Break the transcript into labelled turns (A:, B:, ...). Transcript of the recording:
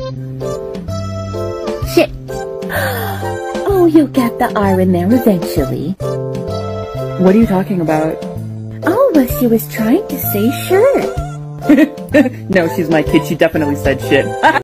A: Shit. Oh, you'll get the R in there eventually.
B: What are you talking about?
A: Oh, well, she was trying to say shirt.
B: No, she's my kid. She definitely said shit.